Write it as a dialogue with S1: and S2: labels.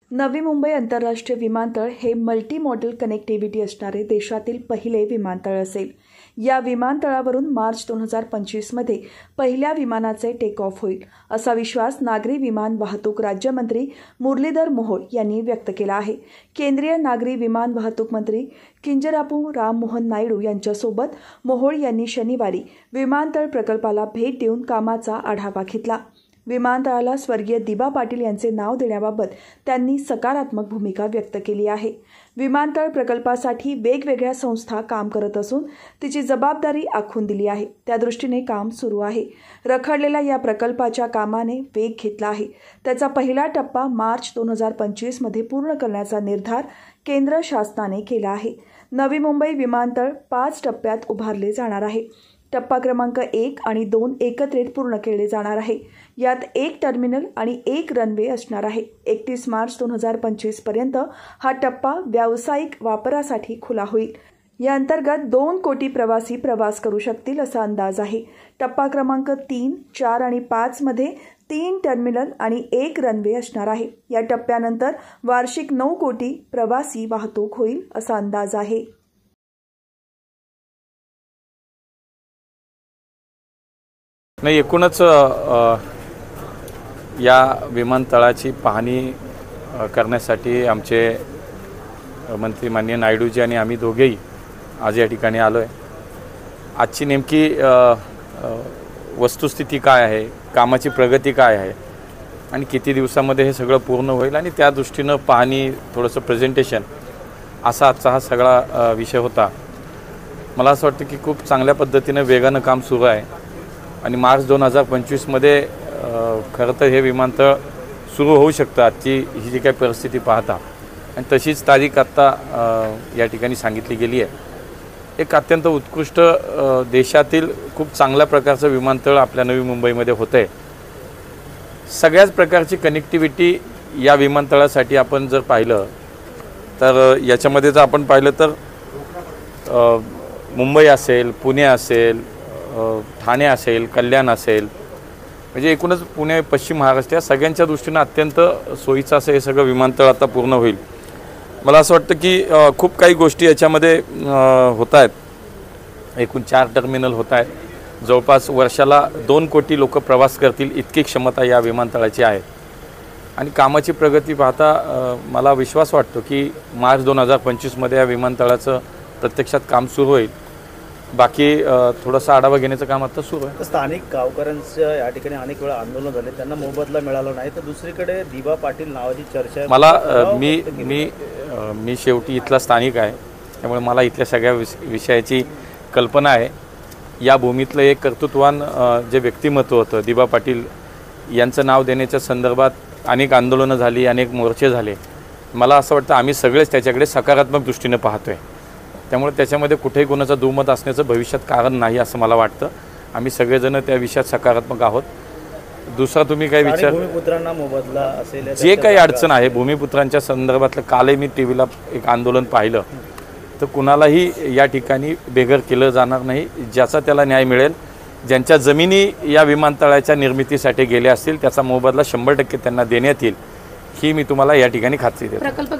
S1: नवी मुंबई आंतरराष्ट्रीय विमानतळ हे मल्टी मॉडेल कनेक्टिव्हिटी असणारे देशातील पहिले विमानतळ असेल। या विमानतळावरून मार्च 2025 मध्ये पहिल्या विमानाचे टेक ऑफ होईल असा विश्वास नागरी विमान वाहतूक राज्यमंत्री मुरलीधर मोहोळ यांनी व्यक्त केला आहे। केंद्रीय नागरी विमान वाहतूक मंत्री किंजरापू राम मोहन नायडू यांच्यासोबत मोहोळ यांनी शनिवारी विमानतळ प्रकल्पाला भेट देऊन कामाचा आढावा घेतला। विमानतळाला स्वर्गीय दिबा पाटील यांचे नाव देण्याबाबत त्यांनी सकारात्मक भूमिका व्यक्त केली आहे। विमानतळ प्रकल्पासाठी वेगवेगळ्या संस्था काम करत असून तिची जबाबदारी आखून दिली आहे। त्या दृष्टीने काम सुरू आहे। रखडलेल्या या प्रकल्पाच्या कामाने वेग घेतला आहे। त्याचा पहिला टप्पा मार्च 2025 मध्ये पूर्ण करण्याचा निर्धार केंद्र शासनाने केला आहे। नवी मुंबई विमानतळ 5 टप्प्यात उभारले जाणार आहे। टप्पा क्रमांक 1 आणि 2 एकत्रित पूर्ण केले जाणार आहे। यात 1 टर्मिनल आणि 1 रनवे असणार आहे। 31 मार्च 2025 पर्यंत हा टप्पा व्यावसायिक वापरासाठी खुला होईल। या अंतर्गत 2 कोटी प्रवासी प्रवास करू शकतील असा अंदाज आहे। टप्पा क्रमांक 3, 4 आणि 5 मध्ये 3 टर्मिनल आणि 1 रनवे असणार आहे। या टप्प्यानंतर वार्षिक 9 कोटी प्रवासी वाहतूक होईल असा अंदाज आहे।
S2: नाही, एकूणच या विमानतळाची पाहणी करण्यासाठी आमचे मंत्री माननीय नायडूजी आणि आम्ही दोघेही आज या ठिकाणी आलो आहे। आजची नेमकी वस्तुस्थिती काय आहे, कामाची प्रगती काय आहे आणि किती दिवसामध्ये हे सगळं पूर्ण होईल आणि त्या दृष्टीनं पाहणी, थोडंसं प्रेझेंटेशन असा आजचा हा सगळा विषय होता। मला असं वाटतं की खूप चांगल्या पद्धतीनं वेगानं काम सुरू आहे आणि मार्च 2025 मध्ये खरं तर हे विमानतळ सुरू होऊ शकतं। आजची ही जी काही परिस्थिती पाहता आणि तशीच तारीख आत्ता या ठिकाणी सांगितली गेली आहे। एक अत्यंत उत्कृष्ट देशातील खूप चांगल्या प्रकारचं विमानतळ आपल्या नवी मुंबईमध्ये होतं आहे। सगळ्याच प्रकारची कनेक्टिव्हिटी या विमानतळासाठी आपण जर पाहिलं तर याच्यामध्ये जर आपण पाहिलं तर मुंबई असेल, पुणे असेल, ठाणे असेल, कल्याण असेल, म्हणजे एकूणच पुणे, पश्चिम महाराष्ट्र या सगळ्यांच्या दृष्टीनं अत्यंत सोयीचं असं हे सगळं विमानतळ आता पूर्ण होईल। मला असं वाटतं की खूप काही गोष्टी याच्यामध्ये होत आहेत। एकूण 4 टर्मिनल होत आहेत। जवळपास वर्षाला 2 कोटी लोक प्रवास करतील इतकी क्षमता या विमानतळाची आहे आणि कामाची प्रगती पाहता मला विश्वास वाटतो की मार्च 2025 मध्ये या विमानतळाचं प्रत्यक्षात काम सुरू होईल। बाकी थोडासा आढावा घेण्याचं काम आता सुरू आहे।
S3: स्थानिक गावकऱ्यांचं या ठिकाणी अनेक वेळा आंदोलन झाले, त्यांना मोबदला मिळाला नाही, तर दुसरीकडे दिबा पाटील नावाची चर्चा आहे।
S2: मला मी शेवटी इथला स्थानिक आहे, त्यामुळे मला इथल्या सगळ्या विषयाची कल्पना आहे। या भूमीतलं एक कर्तृत्ववान जे व्यक्तिमत्व होतं दिबा पाटील यांचं नाव देण्याच्या संदर्भात अनेक आंदोलनं झाली, अनेक मोर्चे झाले। मला असं वाटतं आम्ही सगळेच त्याच्याकडे सकारात्मक दृष्टीने पाहतोय, त्यामुळे त्याच्यामध्ये कुठेही कोणाचं दुमत असण्याचं भविष्यात कारण नाही असं मला वाटतं। आम्ही सगळेजण त्या विषयात सकारात्मक आहोत। दुसरा तुम्ही काही विचार,
S3: भूमिपुत्रांना मोबदला असेल,
S2: जे काही अडचण आहे भूमिपुत्रांच्या संदर्भातलं, कालही मी टीव्हीला एक आंदोलन पाहिलं, तर कुणालाही या ठिकाणी बेघर केलं जाणार नाही। ज्याचा त्याला न्याय मिळेल। ज्यांच्या जमिनी या विमानतळाच्या निर्मितीसाठी गेल्या असतील त्याचा मोबदला 100% त्यांना देण्यात येईल, ही मी तुम्हाला या ठिकाणी खात्री देतो।